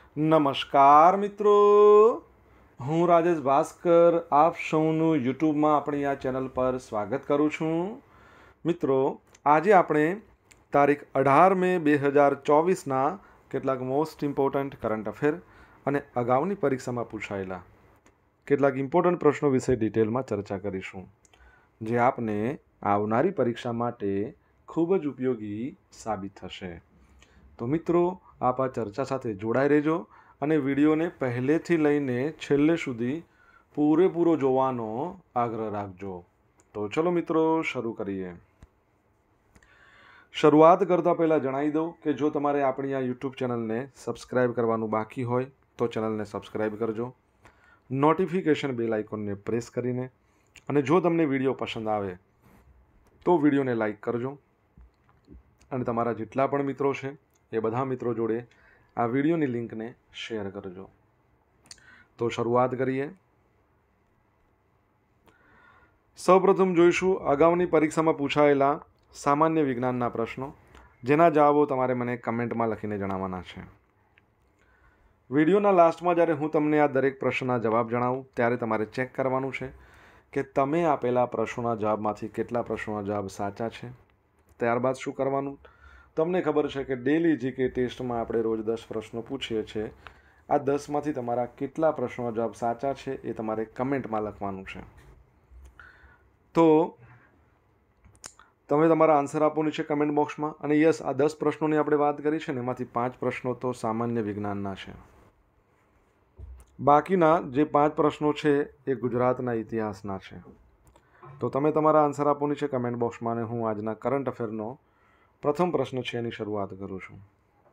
નમસ્કાર મિત્રો, હું રાજેશ ભાસ્કર આપ સૌનું યુટ્યુબમાં આપણી આ ચેનલ પર સ્વાગત કરું છું. મિત્રો, આજે આપણે તારીખ 18 મે 2024ના કેટલાક મોસ્ટ ઇમ્પોર્ટન્ટ કરંટ અફેર અને અગાઉની પરીક્ષામાં પૂછાયેલા કેટલાક ઇમ્પોર્ટન્ટ પ્રશ્નો વિશે ડિટેલમાં ચર્ચા કરીશું, જે આપને આવનારી પરીક્ષા માટે ખૂબ જ ઉપયોગી સાબિત થશે. તો મિત્રો, આપ આ ચર્ચા સાથે જોડાઈ રહેજો અને વિડીયોને પહેલેથી લઈને છેલ્લે સુધી પૂરેપૂરો જોવાનો આગ્રહ રાખજો. તો ચલો મિત્રો, શરૂ કરીએ. શરૂઆત કરતાં પહેલાં જણાવી દઉં કે જો તમારે આપણી આ યુટ્યુબ ચેનલને સબસ્ક્રાઈબ કરવાનું બાકી હોય તો ચેનલને સબસ્ક્રાઈબ કરજો, નોટિફિકેશન બેલ આઇકોનને પ્રેસ કરીને, અને જો તમને વિડીયો પસંદ આવે તો વિડીયોને લાઈક કરજો અને તમારા જેટલા પણ મિત્રો છે એ બધા મિત્રો જોડે આ વિડીયોની લિંકને શેર કરજો. તો શરૂઆત કરીએ. સૌપ્રથમ જોઈશું અગાઉની પરીક્ષામાં પૂછાયેલા સામાન્ય વિજ્ઞાનના પ્રશ્નો, જેના જવાબો તમારે મને કમેન્ટમાં લખીને જણાવવાના છે. વિડીયોના લાસ્ટમાં જ્યારે હું તમને આ દરેક પ્રશ્નના જવાબ જણાવું ત્યારે તમારે ચેક કરવાનું છે કે તમે આપેલા પ્રશ્નોના જવાબમાંથી કેટલા પ્રશ્નોના જવાબ સાચા છે. ત્યારબાદ શું કરવાનું, તમને ખબર છે કે ડેલી જીકે ટેસ્ટમાં આપણે રોજ 10 પ્રશ્નો પૂછીએ છીએ. આ 10માંથી તમારા કેટલા પ્રશ્નોના જવાબ સાચા છે એ તમારે કમેન્ટમાં લખવાનું છે. તો તમે તમારા આન્સર આપવાનું છે કમેન્ટ બોક્સમાં. અને યસ, આ 10 પ્રશ્નોની આપણે વાત કરી છે ને, એમાંથી 5 પ્રશ્નો તો સામાન્ય વિજ્ઞાનના છે. બાકીના જે 5 પ્રશ્નો છે એ ગુજરાતના ઇતિહાસના છે. તો તમે તમારા આન્સર આપવાની છે કમેન્ટ બોક્સમાં, અને હું આજના કરંટ અફેરનો પ્રથમ પ્રશ્ન છે એની શરૂઆત કરું છું.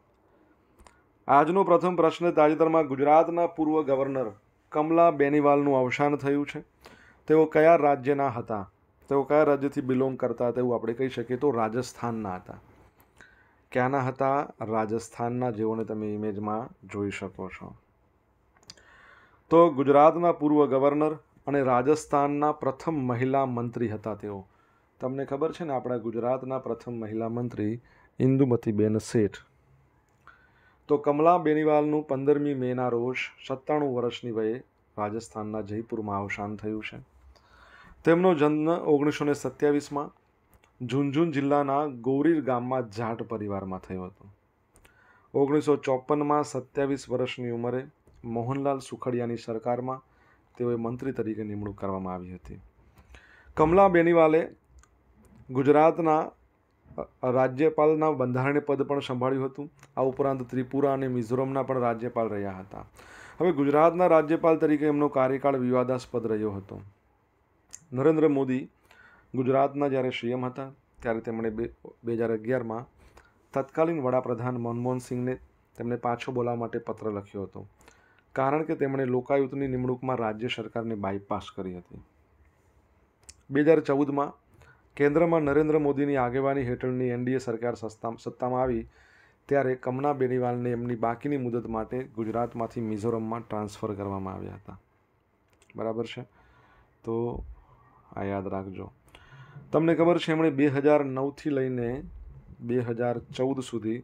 આજનો પ્રથમ પ્રશ્ન, તાજેતરમાં ગુજરાતના પૂર્વ ગવર્નર કમલા બેનિવાલનું અવસાન થયું છે. તેઓ કયા રાજ્યના હતા? તેઓ કયા રાજ્યથી બિલોંગ કરતા હતા? એવું આપણે કહી શકીએ તો રાજસ્થાનના હતા. ક્યાંના હતા? રાજસ્થાનના, જેઓને તમે ઇમેજમાં જોઈ શકો છો. તો ગુજરાતના પૂર્વ ગવર્નર અને રાજસ્થાનના પ્રથમ મહિલા મંત્રી હતા તેઓ. તમને ખબર છે ને, આપણા ગુજરાતના પ્રથમ મહિલા મંત્રી ઇન્દુમતીબેન શેઠ. તો કમલા બેનિવાલનું 15મી મેના રોજ 97 વર્ષની વયે રાજસ્થાનના જયપુરમાં અવસાન થયું છે. તેમનો જન્મ 1927માં ઝુંઝુન જિલ્લાના ગોરીર ગામમાં જાટ પરિવારમાં થયો હતો. 1954માં 27 વર્ષની ઉંમરે મોહનલાલ સુખડિયાની સરકારમાં તેઓએ મંત્રી તરીકે નિમણૂક કરવામાં આવી હતી. કમલા બેનિવાલે ગુજરાતના રાજ્યપાલના બંધારણીય પદ પણ સંભાળ્યું હતું. આ ઉપરાંત ત્રિપુરા અને મિઝોરમના પણ રાજ્યપાલ રહ્યા હતા. હવે ગુજરાતના રાજ્યપાલ તરીકે એમનો કાર્યકાળ વિવાદાસ્પદ રહ્યો હતો. નરેન્દ્ર મોદી ગુજરાતના જ્યારે સીએમ હતા ત્યારે તેમણે 2011માં તત્કાલીન વડાપ્રધાન મનમોહન સિંહને તેમને પાછો બોલાવવા માટે પત્ર લખ્યો હતો, કારણ કે તેમણે લોકાયુક્તની નિમણૂકમાં રાજ્ય સરકારને બાયપાસ કરી હતી. 2014માં કેન્દ્રમાં નરેન્દ્ર મોદીની આગેવાની હેઠળની એનડીએ સરકાર સત્તામાં આવી ત્યારે કમલા બેનિવાલને એમની બાકીની મુદત માટે ગુજરાતમાંથી મિઝોરમમાં ટ્રાન્સફર કરવામાં આવ્યા હતા. બરાબર છે? તો આ યાદ રાખજો. તમને ખબર છે, એમણે 2009થી લઈને 2014 સુધી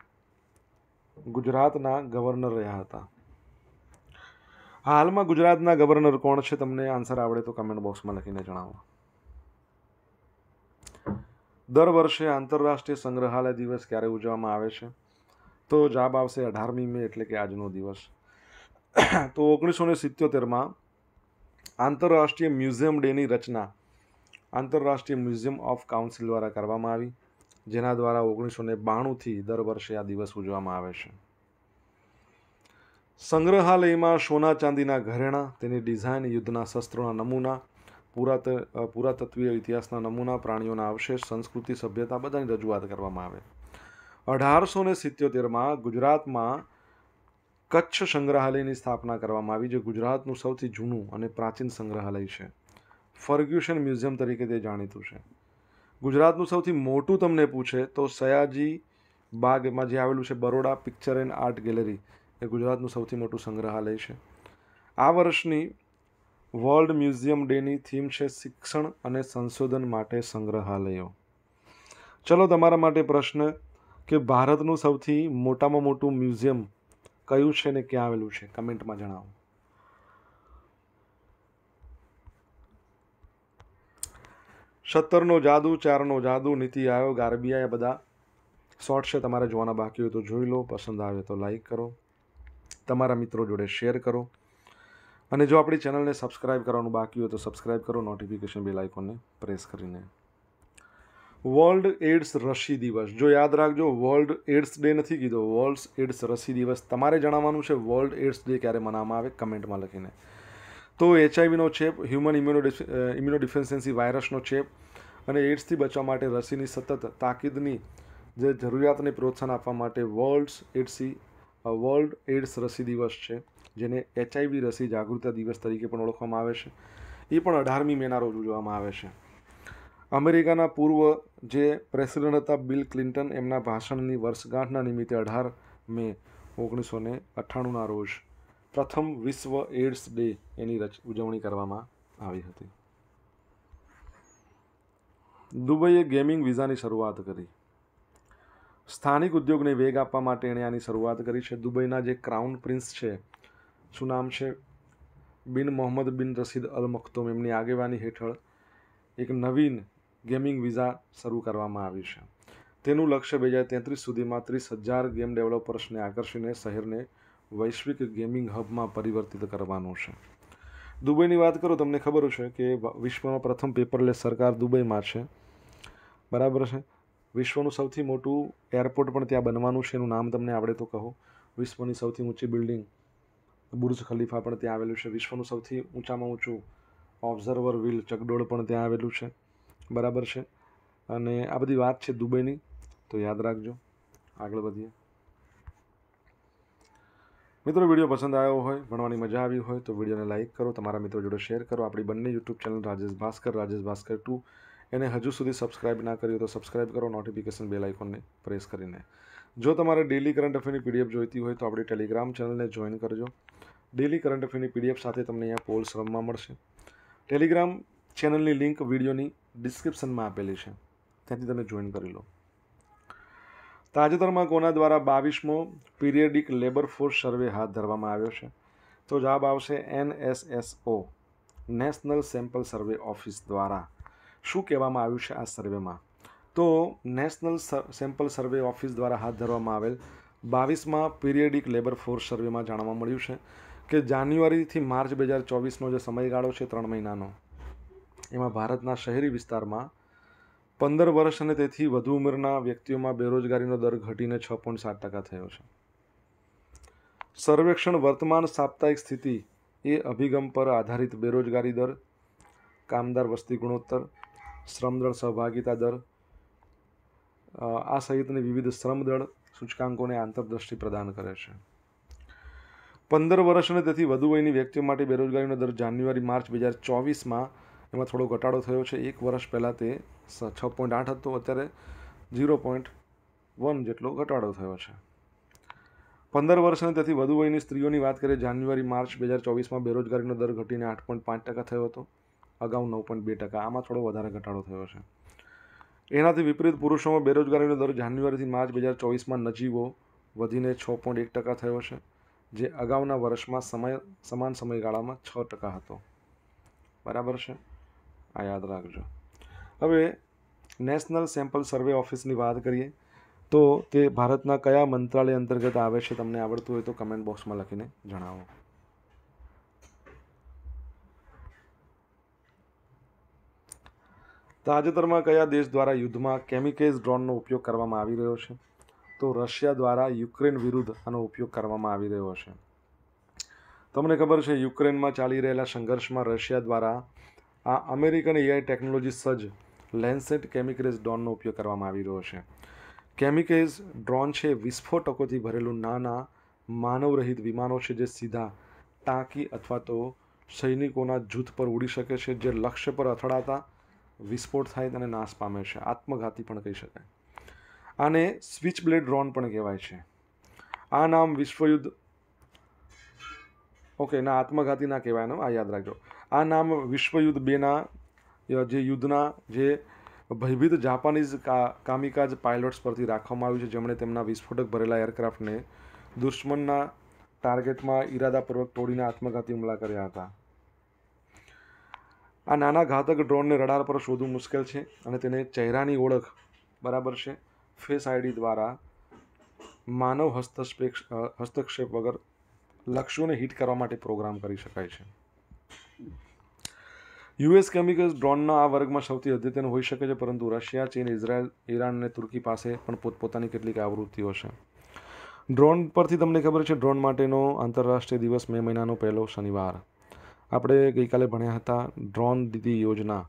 ગુજરાતના ગવર્નર રહ્યા હતા. હાલમાં ગુજરાતના ગવર્નર કોણ છે? તમને આન્સર આવડે તો કમેન્ટ બોક્સમાં લખીને જણાવો. દર વર્ષે આંતરરાષ્ટ્રીય સંગ્રહાલય દિવસ ક્યારે ઉજવવામાં આવે છે? તો જવાબ આવશે 18મી મે, એટલે કે આજનો દિવસ. તો 1977માં આંતરરાષ્ટ્રીય મ્યુઝિયમ ડેની રચના આંતરરાષ્ટ્રીય મ્યુઝિયમ ઓફ કાઉન્સિલ દ્વારા કરવામાં આવી, જેના દ્વારા 1992થી દર વર્ષે આ દિવસ ઉજવવામાં આવે છે. સંગ્રહાલયમાં સોના ચાંદીના ઘરેણાં, તેની ડિઝાઇન, યુદ્ધના શસ્ત્રોના નમૂના, પુરાતત્વીય ઇતિહાસના નમૂના, પ્રાણીઓના અવશેષ, સંસ્કૃતિ, સભ્યતા બધાની રજૂઆત કરવામાં આવે. 1877માં ગુજરાતમાં કચ્છ સંગ્રહાલયની સ્થાપના કરવામાં આવી, જે ગુજરાતનું સૌથી જૂનું અને પ્રાચીન સંગ્રહાલય છે. ફર્ગ્યુસન મ્યુઝિયમ તરીકે તે જાણીતું છે. ગુજરાતનું સૌથી મોટું તમને પૂછે તો સયાજી બાગમાં જે આવેલું છે Baroda picture and art gallery, એ ગુજરાતનું સૌથી મોટું સંગ્રહાલય છે. આ વર્ષની વર્લ્ડ મ્યુઝિયમ ડેની થીમ છે શિક્ષણ અને સંશોધન માટે સંગ્રહાલયો. ચલો, તમારા માટે પ્રશ્ન કે ભારતનું સૌથી મોટામાં મોટું મ્યુઝિયમ કયું છે ને ક્યાં આવેલું છે? કમેન્ટમાં જણાવો. સત્તરનો જાદુ, 4નો જાદુ, નીતિ આયોગ, RBI, બધા શોર્ટ છે. તમારે જોવાના બાકી હોય તો જોઈ લો. પસંદ આવે તો લાઈક કરો, તમારા મિત્રો જોડે શેર કરો, અને જો આપણી ચેનલને સબસ્ક્રાઈબ કરવાનું બાકી હોય તો સબસ્ક્રાઈબ કરો, નોટિફિકેશન બેલ આઇકોનને પ્રેસ કરીને. વર્લ્ડ એડ્સ રસી દિવસ, જો યાદ રાખજો, વર્લ્ડ એડ્સ ડે નથી કીધો, વર્લ્ડ એડ્સ રસી દિવસ. તમારે જણાવવાનું છે વર્લ્ડ એડ્સ ડે ક્યારે મનાવવામાં આવે, કમેન્ટમાં લખીને. તો HIVનો ચેપ, હ્યુમન ઇમ્યુનોડિફિશિયન્સી વાયરસનો ચેપ અને એડ્સથી બચવા માટે રસીની સતત તાકીદની જે જરૂરિયાતને પ્રોત્સાહન આપવા માટે વર્લ્ડ એડ્સ રસી દિવસ છે, જેને HIV રસી જાગૃતતા દિવસ તરીકે પણ ઓળખવામાં આવે છે. એ પણ 18મી મેના રોજ ઉજવવામાં આવે છે. અમેરિકાના પૂર્વ જે પ્રેસિડન્ટ હતા બિલ ક્લિન્ટન, એમના ભાષણની વર્ષગાંઠના નિમિત્તે 18 મે 1998ના રોજ પ્રથમ વિશ્વ એડ્સ ડે એની ઉજવણી કરવામાં આવી હતી. દુબઈએ ગેમિંગ વિઝાની શરૂઆત કરી. સ્થાનિક ઉદ્યોગને વેગ આપવા માટે એણે આની શરૂઆત કરી છે. દુબઈના જે ક્રાઉન પ્રિન્સ છે, શું નામ છે, બિન મોહમ્મદ બિન રશીદ અલ મખ્તુમ, એમની આગેવાની હેઠળ એક નવીન ગેમિંગ વિઝા શરૂ કરવામાં આવી છે. તેનું લક્ષ્ય 2033 સુધીમાં 30,000 ગેમ ડેવલપર્સને આકર્ષીને શહેરને વૈશ્વિક ગેમિંગ હબમાં પરિવર્તિત કરવાનું છે. દુબઈની વાત કરું, તમને ખબર છે કે વિશ્વમાં પ્રથમ પેપરલેસ સરકાર દુબઈમાં છે, બરાબર છે. વિશ્વનું સૌથી મોટું એરપોર્ટ પણ ત્યાં બનવાનું છે, એનું નામ તમને આવડે તો કહો. વિશ્વની સૌથી ઊંચી બિલ્ડિંગ બુર્જ ખલીફા પણ ત્યાં આવેલું છે. વિશ્વનું સૌથી ઊંચામાં ઊંચું ઓબ્ઝર્વર વ્હીલ ચકડોળ પણ ત્યાં આવેલું છે, બરાબર છે. અને આ બધી વાત છે દુબઈની, તો યાદ રાખજો. આગળ વધીએ. મિત્રો, વિડીયો પસંદ આવ્યો હોય, ભણવાની મજા આવી હોય તો વિડીયોને લાઇક કરો, તમારા મિત્રો જોડે શેર કરો. આપણી બંને યુટ્યુબ ચેનલ રાજેશ ભાસ્કર 2, એને હજુ સુધી સબસ્ક્રાઇબ ના કરી હોય તો સબસ્ક્રાઇબ કરો, નોટિફિકેશન બેલ આઇકોનને પ્રેસ કરીને. જો તમારે ડેલી કરંટ અફેરની PDF જોઈતી હોય તો આપણી ટેલિગ્રામ ચેનલને જોઈન કરજો. ડેલી કરંટ અફેરની PDF સાથે તમને અહીંયા પોલ્સ રમવા મળશે. ટેલિગ્રામ ચેનલની લિંક વિડીયોની ડિસ્ક્રિપ્શનમાં આપેલી છે, ત્યાંથી તમે જોઈન કરી લો. તાજેતરમાં કોના દ્વારા 22મો પીરિયડિક લેબર ફોર્સ સર્વે હાથ ધરવામાં આવ્યો છે? તો જવાબ આવશે NSSO, national sample survey office દ્વારા. શું કહેવામાં આવ્યું છે આ સર્વેમાં? તો નેશનલ સેમ્પલ સર્વે ઓફિસ દ્વારા હાથ ધરવામાં આવેલ 22મા પીરિયડિક લેબર ફોર્સ સર્વેમાં જાણવા મળ્યું છે કે જાન્યુઆરીથી માર્ચ 2024નો જે સમયગાળો છે 3 મહિનાનો, એમાં ભારતના શહેરી વિસ્તારમાં 15 વર્ષ અને તેથી વધુ ઉંમરના વ્યક્તિઓમાં બેરોજગારીનો દર ઘટીને 6.7% થયો છે. સર્વેક્ષણ વર્તમાન સાપ્તાહિક સ્થિતિ એ અભિગમ પર આધારિત બેરોજગારી દર, કામદાર વસ્તી ગુણોત્તર, શ્રમદળ સહભાગિતા દર આ સહિતની વિવિધ શ્રમદળ સૂચકાંકોને આંતરદૃષ્ટિ પ્રદાન કરે છે. 15 વર્ષ અને તેથી વધુ વયની વ્યક્તિઓ માટે બેરોજગારીનો દર જાન્યુઆરી માર્ચ 2024માં એમાં થોડો ઘટાડો થયો છે. એક વર્ષ પહેલાં તે 6.8 હતો, અત્યારે 0.1 જેટલો ઘટાડો થયો છે. 15 વર્ષ અને તેથી વધુ વયની સ્ત્રીઓની વાત કરીએ, જાન્યુઆરી માર્ચ 2024માં બેરોજગારીનો દર ઘટીને 8.5% થયો હતો, અગાઉ 9.2%. આમાં થોડો વધારે ઘટાડો થયો છે. એનાથી વિપરીત પુરુષોમાં બેરોજગારીનો દર જાન્યુઆરીથી માર્ચ 2024માં નજીવો વધીને 6.1% થયો છે, જે અગાઉના વર્ષમાં સમાન સમયગાળામાં 6% હતો, બરાબર છે. આ યાદ રાખજો. હવે નેશનલ સેમ્પલ સર્વે ઓફિસની વાત કરીએ તો તે ભારતના કયા મંત્રાલય અંતર્ગત આવે છે? તમને આવડતું હોય તો કમેન્ટ બોક્સમાં લખીને જણાવો. તાજેતરમાં કયા દેશ દ્વારા યુદ્ધમાં કેમિકેઝ ડ્રોનનો ઉપયોગ કરવામાં આવી રહ્યો છે? તો રશિયા દ્વારા યુક્રેન વિરુદ્ધ આનો ઉપયોગ કરવામાં આવી રહ્યો છે. તમને ખબર છે, યુક્રેનમાં ચાલી રહેલા સંઘર્ષમાં રશિયા દ્વારા આ અમેરિકન AI ટેકનોલોજી સજ્જ લેન્સેટ કેમિકેઝ ડ્રોનનો ઉપયોગ કરવામાં આવી રહ્યો છે. કેમિકેઝ ડ્રોન છે વિસ્ફોટકોથી ભરેલું નાના માનવરહિત વિમાનો છે, જે સીધા ટાંકી અથવા તો સૈનિકોના જૂથ પર ઉડી શકે છે, જે લક્ષ્ય પર અથડાતા વિસ્ફોટ થાય અને નાશ પામે છે. આત્મઘાતી પણ કહી શકાય. આને સ્વિચ બ્લેડ ડ્રોન પણ કહેવાય છે. આ નામ વિશ્વયુદ્ધ આત્મઘાતી ના કહેવાય, આ યાદ રાખજો. આ નામ વિશ્વયુદ્ધ 2ના જે યુદ્ધના જે ભયભીત જાપાનીઝ કામિકાઝ પાયલોટ્સ પરથી રાખવામાં આવ્યું છે, જેમણે તેમના વિસ્ફોટક ભરેલા એરક્રાફ્ટને દુશ્મનના ટાર્ગેટમાં ઈરાદાપૂર્વક તોડીને આત્મઘાતી હુમલા કર્યા હતા. આ નાના ઘાતક ડ્રોનને રડાર પર શોધવું મુશ્કેલ છે અને તેને ચહેરાની ઓળખ બરાબર છે ફેસ આઈડી દ્વારા માનવ હસ્તક્ષેપ વગર લક્ષ્યોને હિટ કરવા માટે પ્રોગ્રામ કરી શકાય છે. યુએસ કેમિકલ્સ ડ્રોનના આ વર્ગમાં સૌથી અદ્યતન હોઈ શકે છે, પરંતુ રશિયા, ચીન, ઇઝરાયલ, ઈરાન અને તુર્કી પાસે પણ પોતપોતાની કેટલીક આવૃત્તિઓ છે. ડ્રોન પરથી તમને ખબર છે ડ્રોન માટેનો આંતરરાષ્ટ્રીય દિવસ મે મહિનાનો પહેલો શનિવાર. આપણે ગઈકાલે ભણ્યા હતા ડ્રોન દીદી યોજના.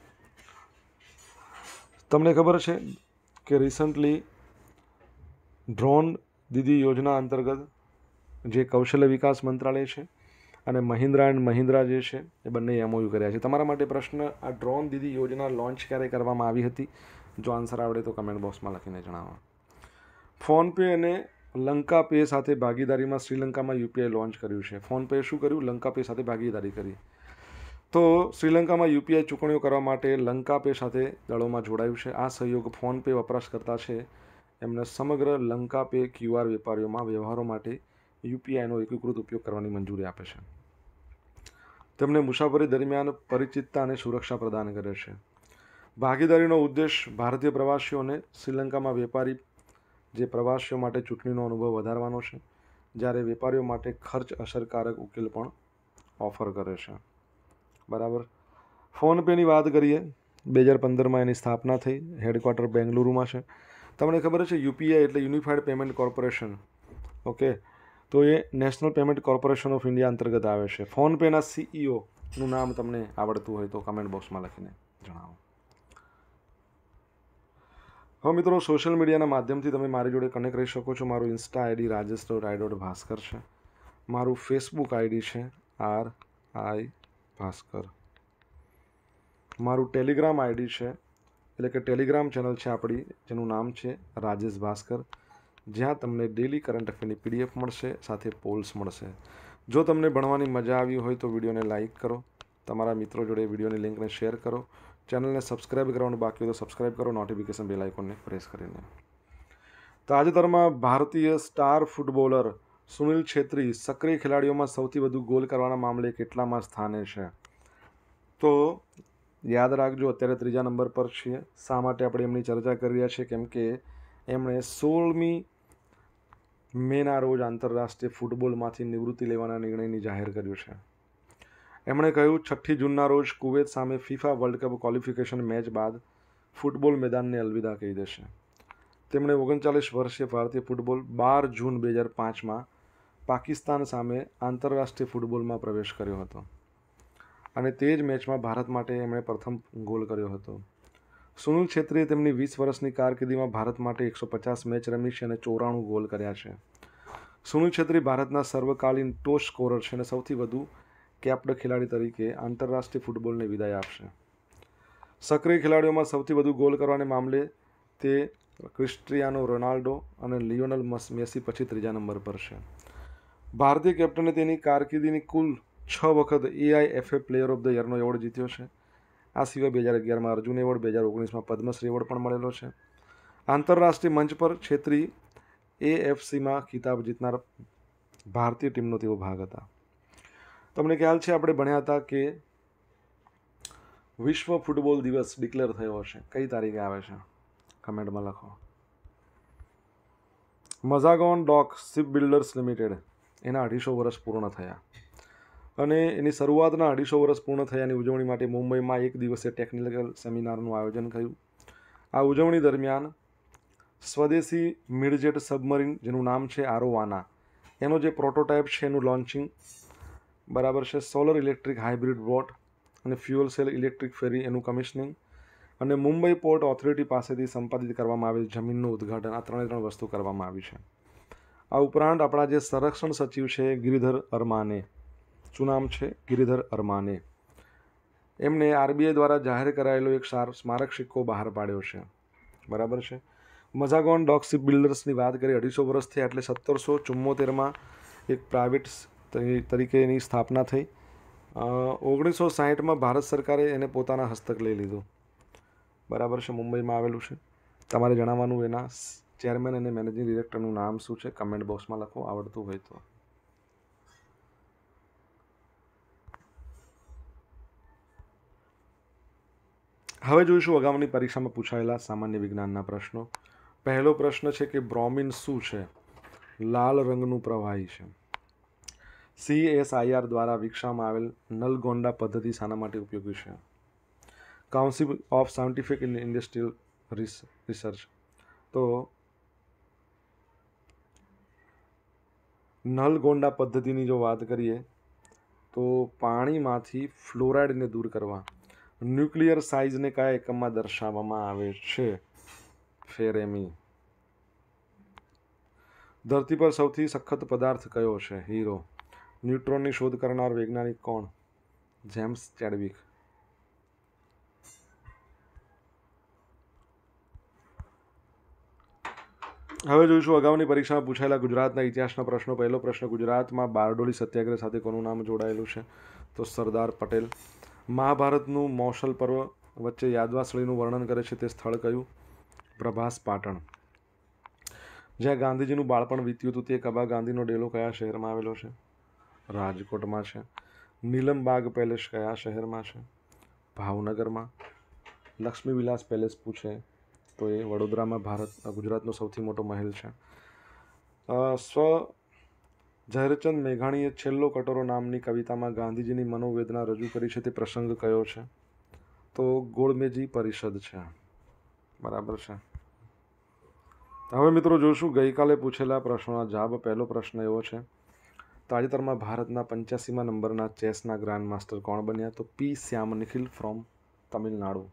તમને ખબર છે કે રિસન્ટલી ડ્રોન દીદી યોજના અંતર્ગત જે કૌશલ્ય વિકાસ મંત્રાલય છે અને મહિન્દ્રા એન્ડ મહિન્દ્રા જે છે એ બંને એમઓયુ કર્યા છે. તમારા માટે પ્રશ્ન, આ ડ્રોન દીદી યોજના લોન્ચ ક્યારે કરવામાં આવી હતી? જો આન્સર આવડે તો કમેન્ટ બોક્સમાં લખીને જણાવો. ફોનપે અને લંકા પે સાથે ભાગીદારીમાં શ્રીલંકામાં યુપીઆઈ લોન્ચ કર્યું છે. ફોનપે શું કર્યું? લંકા પે સાથે ભાગીદારી કરી. તો શ્રીલંકામાં યુપીઆઈ ચૂકવણીઓ કરવા માટે લંકા પે સાથે દળોમાં જોડાયું છે. આ સહયોગ ફોનપે વપરાશકર્તા છે એમને સમગ્ર લંકા પે ક્યુઆર વેપારીઓમાં વ્યવહારો માટે યુપીઆઈનો એકીકૃત ઉપયોગ કરવાની મંજૂરી આપે છે. તેમને મુસાફરી દરમિયાન પરિચિતતા અને સુરક્ષા પ્રદાન કરે છે. ભાગીદારીનો ઉદ્દેશ ભારતીય પ્રવાસીઓને શ્રીલંકામાં વેપારી જે પ્રવાસીઓ માટે ચૂંટણીનો અનુભવ વધારવાનો છે, જ્યારે વેપારીઓ માટે ખર્ચ અસરકારક ઉકેલ પણ ઓફર કરે છે. બરાબર. ફોનપેની વાત કરીએ. 2015માં એની સ્થાપના થઈ. હેડક્વાર્ટર બેંગલુરુમાં છે. તમને ખબર છે યુપીઆઈ એટલે યુનિફાઈડ પેમેન્ટ કોર્પોરેશન. ઓકે, તો એ national payment corporation of India અંતર્ગત આવે છે. ફોનપેના સીઈઓનું નામ તમને આવડતું હોય તો કમેન્ટ બોક્સમાં લખીને જણાવો. હવે મિત્રો, સોશિયલ મીડિયાના માધ્યમથી તમે મારી જોડે કનેક્ટ રહી શકો છો. મારું ઇન્સ્ટા આઈડી rajesh.i.bhaskar છે. મારું ફેસબુક આઈડી છે RI ભાસ્કર. મારું ટેલિગ્રામ આઈડી છે, એટલે કે ટેલિગ્રામ ચેનલ છે આપણી, જેનું નામ છે રાજેશ ભાસ્કર, જ્યાં તમને ડેલી કરંટ અફેરની PDF મળશે, સાથે પોલ્સ મળશે. જો તમને ભણવાની મજા આવી હોય તો વિડીયોને લાઇક કરો, તમારા મિત્રો જોડે વિડીયોની લિંકને શેર કરો, ચેનલને સબસ્ક્રાઇબ કરવાનું બાકી હોય તો સબસ્ક્રાઇબ કરો, નોટિફિકેશન બેલ આઇકોનને પ્રેસ કરીને. તાજેતરમાં ભારતીય સ્ટાર ફૂટબોલર સુનિલ છેત્રી સક્રિય ખેલાડીઓમાં સૌથી વધુ ગોલ કરવાના મામલે કેટલામાં સ્થાને છે? તો યાદ રાખજો, અત્યારે 3જા નંબર પર છીએ. શા માટે આપણે એમની ચર્ચા કરી રહ્યા છીએ? કેમ કે એમણે 16મી મેના રોજ આંતરરાષ્ટ્રીય ફૂટબોલમાંથી નિવૃત્તિ લેવાના નિર્ણયની જાહેર કર્યું છે. એમણે કહ્યું 6 જૂનના રોજ કુવૈત સામે FIFA world cup qualification match બાદ ફૂટબોલ મેદાનને અલવિદા કહી દેશે. તેમણે 39 વર્ષીય ભારતીય ફૂટબોલ 12 જૂન 2005માં પાકિસ્તાન સામે આંતરરાષ્ટ્રીય ફૂટબોલમાં પ્રવેશ કર્યો હતો અને તે જ મેચમાં ભારત માટે એમણે પ્રથમ ગોલ કર્યો હતો. સુનિલ છેત્રીએ તેમની 20 વર્ષની કારકિર્દીમાં ભારત માટે 150 મેચ રમી છે અને 94 ગોલ કર્યા છે. સુનિલ છેત્રી ભારતના સર્વકાલીન ટોપ સ્કોરર છે અને સૌથી વધુ કેપ્ડ ખેલાડી તરીકે આંતરરાષ્ટ્રીય ફૂટબોલને વિદાય આપશે. સક્રિય ખેલાડીઓમાં સૌથી વધુ ગોલ કરવાને મામલે તે ક્રિસ્ટિયાનો રોનાલ્ડો અને લિયોનલ મેસી પછી 3જા નંબર પર છે. ભારતીય કેપ્ટને તેની કારકિર્દીની કુલ 6 વખત AIFA પ્લેયર ઓફ ધ યરનો એવોર્ડ જીત્યો છે. આ સિવાય 2011માં અર્જુન એવોર્ડ, 2019માં પદ્મશ્રી એવોર્ડ પણ મળેલો છે. આંતરરાષ્ટ્રીય મંચ પર છેત્રી AFCમાં ખિતાબ જીતનાર ભારતીય ટીમનો તેઓ ભાગ હતા. તમને ખ્યાલ છે આપણે ભણ્યા હતા કે વિશ્વ ફૂટબોલ દિવસ ડિક્લેર થયો હશે. કઈ તારીખે આવે છે? કમેન્ટમાં લખો. Mazagon dock ship builders limited એના 250 વર્ષ પૂર્ણ થયા અને એની શરૂઆતના 250 વર્ષ પૂર્ણ થયાની ઉજવણી માટે મુંબઈમાં એક દિવસીય ટેકનિકલ સેમિનારનું આયોજન થયું. આ ઉજવણી દરમિયાન સ્વદેશી મિડજેટ સબમરીન, જેનું નામ છે આરોવાના, એનો જે પ્રોટોટાઇપ છે એનું લોન્ચિંગ, બરાબર છે, સોલર ઇલેક્ટ્રિક હાઇબ્રિડ બોટ અને ફ્યુઅલ સેલ ઇલેક્ટ્રિક ફેરી એનું કમિશનિંગ અને મુંબઈ પોર્ટ ઓથોરિટી પાસેથી સંપાદિત કરવામાં આવેલ જમીનનું ઉદ્ઘાટન, આ 3 વસ્તુ કરવામાં આવી છે. આ ઉપરાંત આપણા જે સંરક્ષણ સચિવ છે ગિરિધર અરમાને, શું નામ છે? ગિરિધર અરમાને, એમને RBI દ્વારા જાહેર કરાયેલો એક સ્મારક સિક્કો બહાર પાડ્યો છે. બરાબર છે. મઝાગોન ડોક શિપ બિલ્ડર્સની વાત કરીએ, 250 વર્ષ થયા એટલે 1774માં એક પ્રાઇવેટ તરીકે એની સ્થાપના થઈ. 1960માં ભારત સરકારે એને પોતાના હસ્તક લઈ લીધું. બરાબર છે. મુંબઈમાં આવેલું છે. તમારે જણાવવાનું એના ચેરમેન અને મેનેજિંગ ડિરેક્ટરનું નામ શું છે? કમેન્ટ બોક્સમાં લખો, આવડતું હોય તો. હવે જોઈશું અગાઉની પરીક્ષામાં પૂછાયેલા સામાન્ય વિજ્ઞાનના પ્રશ્નો. પહેલો પ્રશ્ન છે કે બ્રોમિન શું છે? લાલ રંગનું પ્રવાહી છે. CSIR દ્વારા વિકસાવવામાં આવેલ નલગોંડા પદ્ધતિ શાના માટે ઉપયોગી છે? Council of scientific and industrial research. તો નલગોંડા પદ્ધતિની જો વાત કરીએ તો પાણીમાંથી ફ્લોરાઇડને દૂર કરવા. ન્યુક્લિયર સાઇઝને કયા એકમમાં દર્શાવવામાં આવે છે? ફેરેમી. ધરતી પર સૌથી સખત પદાર્થ કયો છે? હીરો. ન્યુટ્રોનની શોધ કરનાર વૈજ્ઞાનિક કોણ? James Chadwick. હવે જોઈશું અગાઉની પરીક્ષામાં પૂછાયેલા ગુજરાતના ઇતિહાસના પ્રશ્નો. પહેલો પ્રશ્ન, ગુજરાતમાં બારડોલી સત્યાગ્રહ સાથે કોનું નામ જોડાયેલું છે? તો સરદાર પટેલ. મહાભારતનું મૌસલ પર્વ વચ્ચે યાદવાસળીનું વર્ણન કરે છે તે સ્થળ કયું? પ્રભાસ પાટણ. જ્યાં ગાંધીજીનું બાળપણ વીત્યું હતું તે કબા ગાંધીનો ડેલો કયા શહેરમાં આવેલો છે? રાજકોટમાં છે. નીલમબાગ પેલેસ કયા શહેરમાં છે? ભાવનગરમાં. લક્ષ્મી વિલાસ પેલેસ પૂછે તો એ વડોદરામાં ગુજરાતનો સૌથી મોટો મહેલ છે. ઝવેરચંદ મેઘાણીએ છેલ્લો કટોરો નામની કવિતામાં ગાંધીજીની મનોવેદના રજૂ કરી છે તે પ્રસંગ કયો છે? તો ગોળમેજી પરિષદ છે. બરાબર છે. હવે મિત્રો જોઈશું ગઈકાલે પૂછેલા પ્રશ્નોના જવાબ. પહેલો પ્રશ્ન એવો છે, તાજેતરમાં ભારતના 85મા નંબરના ચેસના ગ્રાન્ડ માસ્ટર કોણ બન્યા? તો પી શ્યામ નિખિલ ફ્રોમ તમિલનાડુ.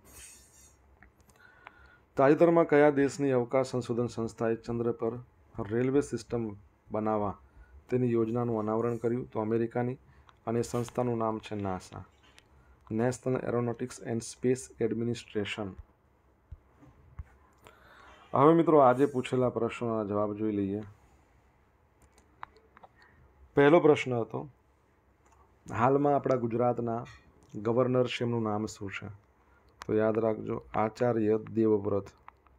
તાજેતરમાં કયા દેશની અવકાશ સંશોધન સંસ્થાએ ચંદ્ર પર રેલવે સિસ્ટમ બનાવવા તેની યોજનાનું અનાવરણ કર્યું? તો અમેરિકાની, અને સંસ્થાનું નામ છે NASA, national aeronautics and space administration. હવે મિત્રો આજે પૂછેલા પ્રશ્નોના જવાબ જોઈ લઈએ. પહેલો પ્રશ્ન હતો, હાલમાં આપણા ગુજરાતના ગવર્નર છે એમનું નામ શું છે? તો યાદ રાખજો, આચાર્ય દેવવ્રત.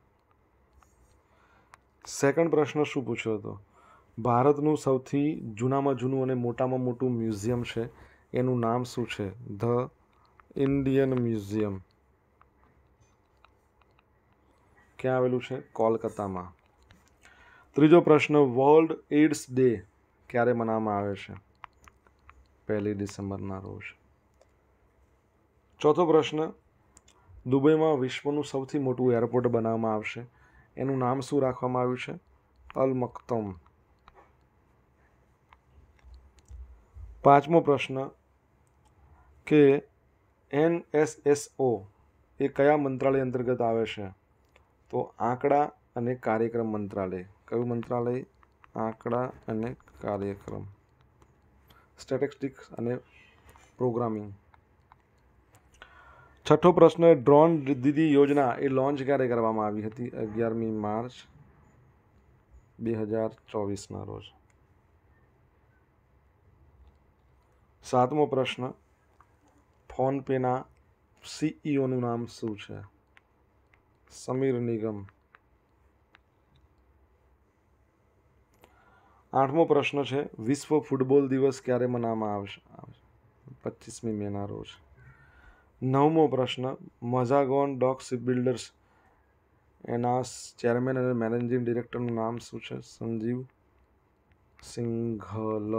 સેકન્ડ પ્રશ્ન શું પૂછ્યો હતો? ભારતનું સૌથી જૂનામાં જૂનું અને મોટામાં મોટું મ્યુઝિયમ છે એનું નામ શું છે? The Indian museum. ક્યાં આવેલું છે? કોલકાતામાં. ત્રીજો પ્રશ્ન, વર્લ્ડ એઇડ્સ ડે ક્યારે મનાવવામાં આવે છે? 1 ડિસેમ્બરના રોજ. ચોથો પ્રશ્ન, દુબઈમાં વિશ્વનું સૌથી મોટું એરપોર્ટ બનાવવામાં આવશે એનું નામ શું રાખવામાં આવ્યું છે? અલ મક્તમ. પાંચમો પ્રશ્ન કે NSSO એ કયા મંત્રાલય અંતર્ગત આવે છે? તો આંકડા અને કાર્યક્રમ મંત્રાલય. કયું મંત્રાલય? આંકડા અને કાર્યક્રમ, સ્ટેટિસ્ટિક્સ અને પ્રોગ્રામિંગ. છઠ્ઠો પ્રશ્ન, ડ્રોન દીદી યોજના એ લોન્ચ ક્યારે કરવામાં આવી હતી? 11મી માર્ચ 2024ના રોજ. સાતમો પ્રશ્ન, ફોનપેના CEOનું નામ શું છે? સમીર નિગમ. આઠમો પ્રશ્ન છે, વિશ્વ ફૂટબોલ દિવસ ક્યારે મનાવવામાં આવશે? 25મી મેના રોજ. નવમો પ્રશ્ન, મઝાગોન ડોક શિપ બિલ્ડર્સ એના ચેરમેન અને મેનેજિંગ ડિરેક્ટરનું નામ શું છે? સંજીવ સિંઘલ.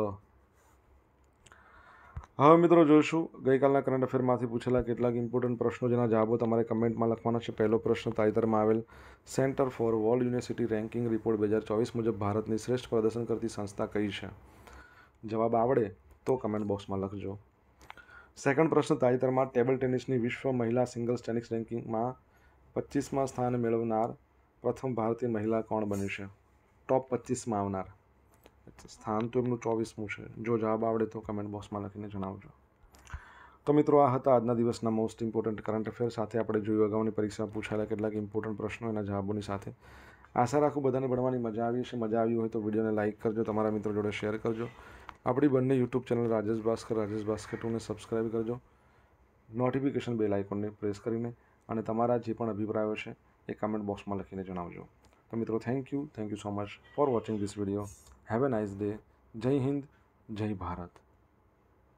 હવે મિત્રો જોઈશું ગઈકાલના કરંટ અફેરમાંથી પૂછેલા કેટલાક ઇમ્પોર્ટન્ટ પ્રશ્નો જેના જવાબો તમારે કમેન્ટમાં લખવાના છે. પહેલો પ્રશ્ન, તાજેતરમાં આવેલ centre for world university ranking report 2024 મુજબ ભારતની શ્રેષ્ઠ પ્રદર્શન કરતી સંસ્થા કઈ છે? જવાબ આવડે તો કમેન્ટ બોક્સમાં લખજો. સેકન્ડ પ્રશ્ન, તાજેતરમાં ટેબલ ટેનિસની વિશ્વ મહિલા સિંગલ્સ ટેનિસ રેન્કિંગમાં 25મા સ્થાન મેળવનાર પ્રથમ ભારતીય મહિલા કોણ બની છે? ટોપ 25માં આવનાર. સ્થાન તો એમનું 24મું છે. જો જવાબ આવડે તો કમેન્ટ બોક્સમાં લખીને જણાવજો. તો મિત્રો આ હતા આજના દિવસના મોસ્ટ ઇમ્પોર્ટન્ટ કરંટ અફેર. સાથે આપણે જોયું અગાઉની પરીક્ષામાં પૂછાયેલા કેટલાક ઇમ્પોર્ટન્ટ પ્રશ્નો એના જવાબોની સાથે. આશા રાખું બધાને ભણવાની મજા આવી છે. મજા આવી હોય તો વિડીયોને લાઇક કરજો, તમારા મિત્રો જોડે શેર કરજો. આપણી બંને યુટ્યુબ ચેનલ રાજેશ ભાસ્કર 2ને સબસ્ક્રાઈબ કરજો, નોટિફિકેશન બેલ આઇકોનને પ્રેસ કરીને, અને તમારા જે પણ અભિપ્રાયો છે એ કમેન્ટ બોક્સમાં લખીને જણાવજો. તો મિત્રો thank you so much for watching this video. Have a nice day. Jai Hind, જય ભારત.